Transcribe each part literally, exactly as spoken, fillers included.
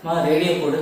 Radio போடு.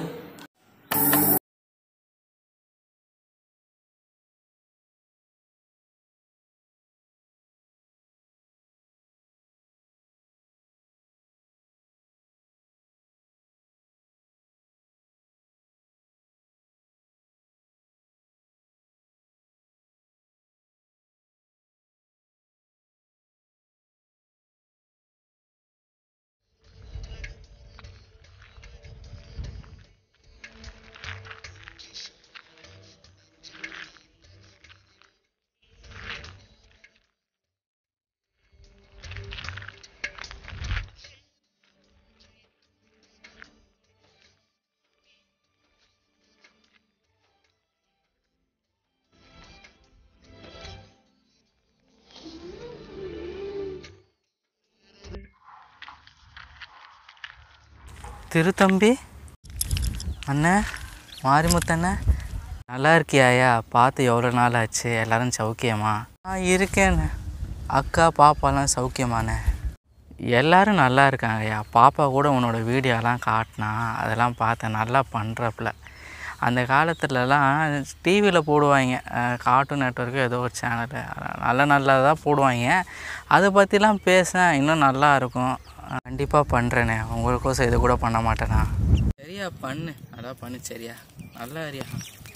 திருத்தம்பி அண்ணே, மாரிமுத்தண்ணே, நல்லா இருக்கியாயா? பார்த்து எவ்வளோ நாள் ஆச்சு. எல்லோரும் சௌக்கியமா? ஆ இருக்கேண்ணே. அக்கா பாப்பாலாம் சௌக்கியமாண்ணே? எல்லோரும் நல்லா இருக்காங்கய்யா. பாப்பா கூட உன்னோட வீடியோலாம் காட்டினா அதெல்லாம் பார்த்தேன். நல்லா பண்ணுறப்பில். அந்த காலத்துலலாம் டிவியில் போடுவாங்க, கார்ட்டூன் நெட்வொர்க்கு ஏதோ ஒரு சேனலு, நல்ல நல்லதாக போடுவாங்க. அதை பற்றிலாம் பேச இன்னும் நல்லாயிருக்கும். கண்டிப்பாக பண்ணுறேண்ணே. உங்களுக்கோசம் இது கூட பண்ண மாட்டேண்ணா. சரியா பண்ணு, அதான் பண்ணு. சரியா, நல்லா அறியா.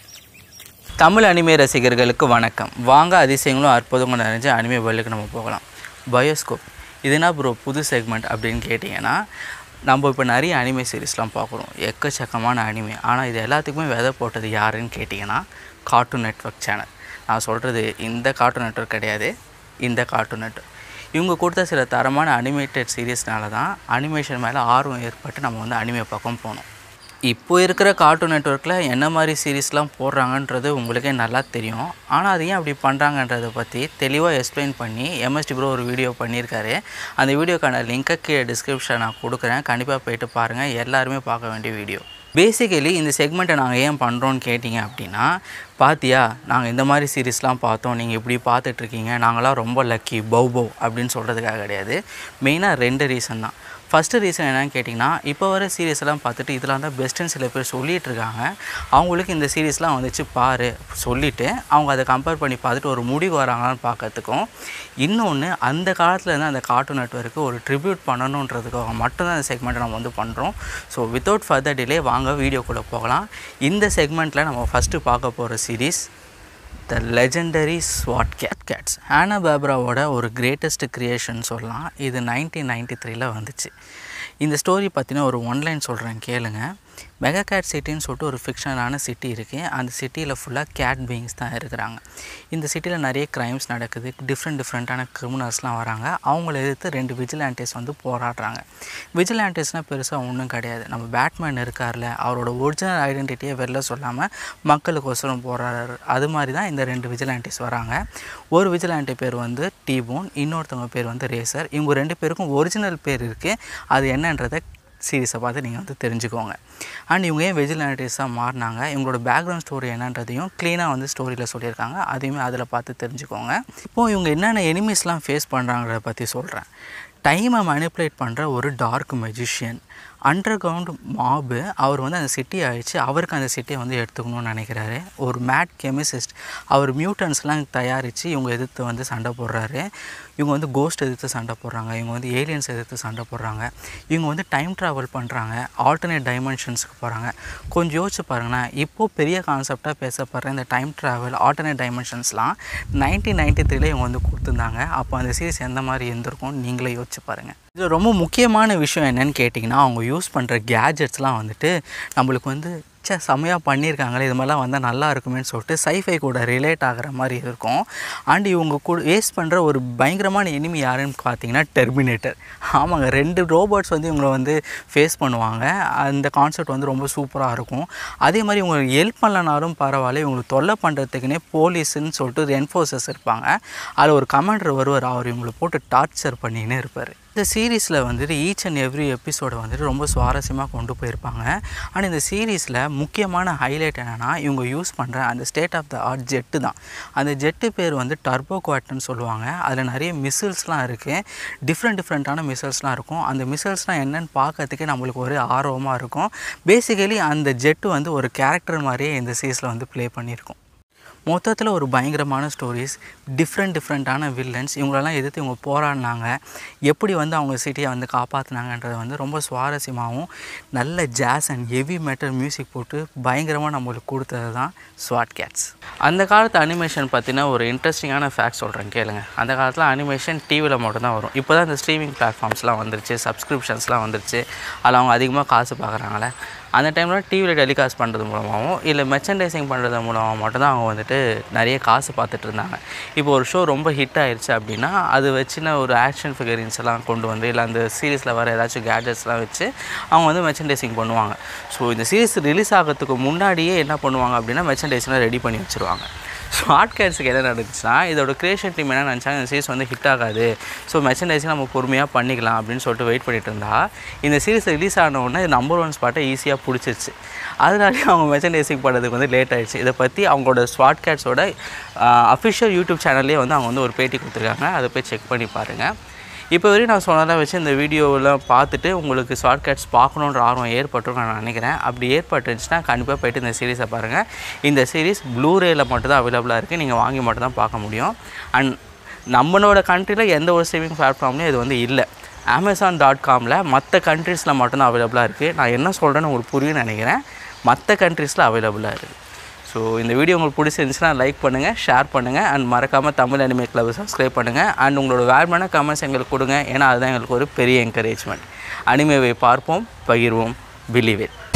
தமிழ் அனிமே ரசிகர்களுக்கு வணக்கம். வாங்க அதிசயங்களும் அற்புதங்களும் நிறைஞ்சு அனிமே வேர்ல்டுக்கு நம்ம போகலாம். பயோஸ்கோப் இதுனா ப்ரோ புது செக்மெண்ட் அப்படின்னு கேட்டிங்கன்னா, நம்ம இப்போ நிறைய அனிமே சீரீஸ்லாம் பார்க்குறோம், எக்கச்சக்கமான அனிமே. ஆனால் இது எல்லாத்துக்குமே விதை போட்டது யாருன்னு கேட்டிங்கன்னா, கார்ட்டூன் நெட்வொர்க் சேனல். நான் சொல்கிறது இந்த கார்ட்டூன் நெட்வொர்க் கிடையாது, இந்த கார்ட்டூன் நெட்வொர்க். இவங்க கொடுத்த சில தரமான அனிமேட்டட் சீரீஸ்னால தான் அனிமேஷன் மேலே ஆர்வம் ஏற்பட்டு நம்ம வந்து அனிமே பக்கம் போனோம். இப்போ இருக்கிற கார்ட்டூன் நெட்வொர்க்கில் என்ன மாதிரி சீரீஸ்லாம் போடுறாங்கன்றது உங்களுக்கே நல்லா தெரியும். ஆனால் அது ஏன் அப்படி பண்ணுறாங்கன்றதை பற்றி தெளிவாக எக்ஸ்பிளைன் பண்ணி எம்எஸ்டி ப்ரோ ஒரு வீடியோ பண்ணியிருக்காரு. அந்த வீடியோக்கான லிங்க்கை கீழே டிஸ்கிரிப்ஷன் நான் கொடுக்குறேன். கண்டிப்பாக போய்ட்டு பாருங்கள். எல்லாருமே பார்க்க வேண்டிய வீடியோ. பேசிக்கலி இந்த செக்மெண்ட்டை நாங்கள் ஏன் பண்ணுறோன்னு கேட்டிங்க அப்படின்னா, பார்த்தியா நாங்கள் இந்த மாதிரி சீரீஸ்லாம் பார்த்தோம், நீங்கள் இப்படி பார்த்துட்ருக்கீங்க, நாங்களாம் ரொம்ப லக்கி பவ் பவ் அப்படின்னு சொல்கிறதுக்காக கிடையாது. மெயினாக ரெண்டு ரீசன் தான். ஃபஸ்ட்டு ரீசன் என்னென்னு கேட்டிங்கன்னா, இப்போ வர சீரீஸ்லாம் பார்த்துட்டு இதெல்லாம் தான் பெஸ்ட்டுன்னு சில பேர் சொல்லிகிட்டு இருக்காங்க. அவங்களுக்கு இந்த சீரீஸ்லாம் வந்துச்சு பாரு சொல்லிவிட்டு அவங்க அதை கம்பேர் பண்ணி பார்த்துட்டு ஒரு முடிவு வராங்களான்னு பார்க்கறதுக்கும், இன்னொன்று அந்த காலத்தில் இருந்து அந்த கார்ட்டூன் நெட்வொர்க்கு ஒரு ட்ரிபியூட் பண்ணணுன்றதுக்காக மட்டும்தான் இந்த செக்மெண்ட்டை நம்ம வந்து பண்ணுறோம். ஸோ வித்தவுட் ஃபர்தர் டிலே வாங்க வீடியோக்குள்ளே போகலாம். இந்த செக்மெண்ட்டில் நம்ம ஃபஸ்ட்டு பார்க்க போகிற சீரீஸ் த லெஜெண்டரி ஸ்வாட் கேட் கேட்ஸ். ஹானா பார்பராவோட ஒரு கிரேட்டஸ்ட் க்ரியேஷன் சொல்லலாம். இது நைன்டீன் நைன்டி த்ரீல வந்துச்சு. இந்த ஸ்டோரி பற்றின ஒரு ஒன்லைன் சொல்கிறேன் கேளுங்க. மெகா கேட் சிட்டின்னு சொல்லிட்டு ஒரு ஃபிக்ஷனான சிட்டி இருக்குது. அந்த சிட்டியில் ஃபுல்லாக கேட் பீயிங்ஸ் தான் இருக்கிறாங்க. இந்த சிட்டியில் நிறைய க்ரைம்ஸ் நடக்குது. டிஃப்ரெண்ட் டிஃப்ரெண்ட்டான கிரிமினல்ஸ்லாம் வராங்க. அவங்கள எதிர்த்து ரெண்டு விஜிலாண்டிஸ் வந்து போராடுறாங்க. விஜிலாண்டிஸ்னால் பெருசாக ஒன்றும் கிடையாது. நம்ம பேட்மேன் இருக்கார்ல, அவரோட ஒரிஜினல் ஐடென்டிட்டியை வெளில சொல்லாமல் மக்களுக்கோசரம் போராடுறாரு. அது மாதிரி தான் இந்த ரெண்டு விஜிலாண்டிஸ் வராங்க. ஒரு விஜிலாண்டி பேர் வந்து டீபோன், இன்னொருத்தவங்க பேர் வந்து ரேசர். இவங்க ரெண்டு பேருக்கும் ஒரிஜினல் பேர் இருக்குது. அது என்னன்றதை சீரீஸை பார்த்து நீங்கள் வந்து தெரிஞ்சுக்கோங்க. அண்ட் இவங்க ஏன் விஜிலாண்டிஸாக மாறினாங்க, இவங்களோட பேக்ரவுண்ட் ஸ்டோரி என்னன்றதையும் க்ளீனாக வந்து ஸ்டோரியில் சொல்லியிருக்காங்க. அதையுமே அதில் பார்த்து தெரிஞ்சுக்கோங்க. இப்போது இவங்க என்னென்ன எனிமீஸ்லாம் ஃபேஸ் பண்ணுறாங்கிறத பற்றி சொல்கிறேன். டைமை மேனிப்புலேட் பண்ணுற ஒரு dark magician, underground mob. அவர் வந்து அந்த சிட்டியை அழிச்சு அவருக்கு அந்த சிட்டியை வந்து எடுத்துக்கணும்னு நினைக்கிறாரு. ஒரு மேட் கெமிசிஸ்ட், அவர் மியூட்டன்ஸ்லாம் தயாரித்து இவங்க எதிர்த்து வந்து சண்டை போடுறாரு. இவங்க வந்து கோஸ்ட் எதிர்த்து சண்டை போடுறாங்க, இவங்க வந்து ஏலியன்ஸ் எதிர்த்து சண்டை போடுறாங்க. இவங்க வந்து டைம் ட்ராவல் பண்ணுறாங்க, ஆல்டர்னேட் டைமென்ஷன்ஸுக்கு போகிறாங்க. கொஞ்சம் யோசிச்சு பாருங்களேன், இப்போது பெரிய கான்செப்டாக பேசப்படுற இந்த டைம் ட்ராவல் ஆல்டர்னேட் டைமென்ஷன்ஸ்லாம் நைன்டீன் நைன்டி த்ரீல இவங்க வந்து கொடுத்துருந்தாங்க. அப்போ அந்த சீரீஸ் எந்த மாதிரி இருந்திருக்கும் நீங்களே யோசிச்சு பாருங்கள். இதில் ரொம்ப முக்கியமான விஷயம் என்னென்னு கேட்டிங்கன்னா, அவங்க யூஸ் பண்ணுற கேஜெட்ஸ்லாம் வந்துட்டு நம்மளுக்கு வந்து சே செம்மையாக பண்ணியிருக்காங்களே, இது மாதிரிலாம் வந்தால் நல்லா இருக்குமேன்னு சொல்லிட்டு சைஃபை கூட ரிலேட் ஆகிற மாதிரி இருக்கும். அண்ட் இவங்க கூட வேஸ்ட் பண்ணுற ஒரு பயங்கரமான எனிமி யாருன்னு பார்த்தீங்கன்னா டெர்மினேட்டர். ஆமாங்க, ரெண்டு ரோபோட்ஸ் வந்து இவங்களை வந்து ஃபேஸ் பண்ணுவாங்க. அந்த கான்செப்ட் வந்து ரொம்ப சூப்பராக இருக்கும். அதே மாதிரி இவங்களுக்கு ஹெல்ப் பண்ணலனாலும் பரவாயில்ல, இவங்களுக்கு தொல்லை பண்ணுறதுக்குன்னே போலீஸுன்னு சொல்லிட்டு என்ஃபோர்ஸஸ் இருப்பாங்க. அதில் ஒரு கமாண்டர் வருவார், அவர் இவங்களை போட்டு டார்ச்சர் பண்ணின்னு இருப்பார். இந்த சீரீஸில் வந்துட்டு ஈச் அண்ட் எவ்ரி எபிசோடை வந்துட்டு ரொம்ப சுவாரஸ்யமாக கொண்டு போயிருப்பாங்க. அண்ட் இந்த சீரீஸில் முக்கியமான ஹைலைட் என்னென்னா இவங்க யூஸ் பண்ணுற அந்த state of the art jet தான். அந்த ஜெட்டு பேர் வந்து டர்போ குவாட்னு சொல்லுவாங்க. அதில் நிறைய மிசில்ஸ்லாம் இருக்குது, டிஃப்ரெண்ட் டிஃப்ரெண்ட்டான மிசில்ஸ்லாம் இருக்கும். அந்த மிசில்ஸ்லாம் என்னென்னு பார்க்கறதுக்கே நம்மளுக்கு ஒரு ஆர்வமாக இருக்கும். பேசிக்கலி அந்த ஜெட்டு வந்து ஒரு கேரக்டர் மாதிரியே இந்த சீரீஸில் வந்து ப்ளே பண்ணியிருக்கும். மொத்தத்தில் ஒரு பயங்கரமான ஸ்டோரிஸ், டிஃப்ரெண்ட் டிஃப்ரெண்ட்டான வில்லன்ஸ், இவங்களெல்லாம் எதிர்த்து இவங்க போராடினாங்க, எப்படி வந்து அவங்க சிட்டியை வந்து காப்பாற்றினாங்கன்றது வந்து ரொம்ப சுவாரஸ்யமாகவும் நல்ல jazz and heavy metal music போட்டு பயங்கரமாக நம்மளுக்கு கொடுத்தது தான் ஸ்வாட் கேட்ஸ். அந்த காலத்து அனிமேஷன் பற்றின ஒரு இன்ட்ரெஸ்டிங்கான ஃபேக்ட் சொல்கிறேன் கேளுங்க. அந்த காலத்தில் அனிமேஷன் டிவியில் மட்டும்தான் வரும். இப்போ தான் இந்த ஸ்ட்ரீமிங் பிளாட்ஃபார்ம்ஸ்லாம் வந்துருச்சு, சப்ஸ்கிரிப்ஷன்ஸ்லாம் வந்துருச்சு, அதில் அவங்க அதிகமாக காசு பார்க்குறாங்களே. அந்த டைமில் டிவியில் டெலிகாஸ்ட் பண்ணுறது மூலமாகவும் இல்லை மெர்ச்சன்டைசிங் பண்ணுறது மூலமாக மட்டும்தான் அவங்க வந்துட்டு நிறைய காசு பார்த்துட்டு இருந்தாங்க. இப்போ ஒரு ஷோ ரொம்ப ஹிட் ஆயிடுச்சு அப்படின்னா அது வச்சுன ஒரு ஆக்ஷன் ஃபிகரின்ஸ் எல்லாம் கொண்டு வந்து இல்லை அந்த சீரீஸில் வர ஏதாச்சும் கேட்ஜெட்ஸ்லாம் வச்சு அவங்க வந்து மெர்ச்சன்டைசிங் பண்ணுவாங்க. ஸோ இந்த சீரீஸ் ரிலீஸ் ஆகிறதுக்கு முன்னாடியே என்ன பண்ணுவாங்க அப்படின்னா மெர்ச்சன்டைசிங்லாம் ரெடி பண்ணி வச்சுருவாங்க. ஸ்வாட் கேட்ஸுக்கு என்ன நடந்துச்சுன்னா இதோட கிரியேஷன் டீம் என்ன நினச்சாங்க, இந்த சீரிஸ் வந்து ஹிட் ஆகாது, ஸோ மெர்ச்சன்டைசிங் நம்ம பொறுமையாக பண்ணிக்கலாம் அப்படின்னு சொல்லிட்டு வெயிட் பண்ணிட்டு இருந்தா இந்த சீரிஸ் ரிலீஸ் ஆனவுடனே நம்பர் ஒன் ஸ்பாட்டை ஈஸியாக பிடிச்சிருச்சு. அதனாலே அவங்க மெர்ச்சன்டைசிங் பண்ணுறதுக்கு வந்து லேட் ஆகிடுச்சு. இதை பற்றி அவங்களோட ஸ்வாட் கேட்ஸோட அஃபிஷியல் யூடியூப் சேனல்லே வந்து அவங்க வந்து ஒரு பேட்டி கொடுத்துருக்காங்க, அதை போய் செக் பண்ணி பாருங்கள். இப்போ வரையும் நான் சொன்னதாக வச்சு இந்த வீடியோவெலாம் பார்த்துட்டு உங்களுக்கு ஸ்வாட் கேட்ஸ் பார்க்கணுன்ற ஆர்வம் ஏற்பட்டுரும் நான் நினைக்கிறேன். அப்படி ஏற்பட்டுருந்துச்சுன்னா கண்டிப்பாக போய்ட்டு இந்த சீரீஸை பாருங்கள். இந்த சீரீஸ் ப்ளூரேயில் மட்டும்தான் அவைலபிளாக இருக்குது, நீங்கள் வாங்கி மட்டும் தான் பார்க்க முடியும். அண்ட் நம்மளோட கண்ட்ரியில் எந்த ஒரு ஸ்ட்ரீமிங் பிளாட்ஃபார்ம்லேயும் இது வந்து இல்லை. அமேசான் டாட் காமில் மற்ற கண்ட்ரீஸில் மட்டும்தான் அவைலபிளாக இருக்குது. நான் என்ன சொல்கிறேன்னு உங்களுக்கு புரியும்னு நினைக்கிறேன். மற்ற கண்ட்ரீஸில் அவைலபிளாக இருக்குது. ஸோ இந்த வீடியோ உங்களுக்கு பிடிச்சிருந்துச்சுன்னா லைக் பண்ணுங்கள், ஷேர் பண்ணுங்கள், அண்ட் மறக்காமல் தமிழ் அனிமே கிளப் சப்ஸ்கிரைப் பண்ணுங்கள். அண்ட் உங்களோட வேல்யூவான கமெண்ட்ஸ் எங்களுக்கு கொடுங்க, ஏன்னா அதுதான் எங்களுக்கு ஒரு பெரிய என்கரேஜ்மெண்ட். அனிமேவை பார்ப்போம், பகிர்வோம், பிலீவ் இட்.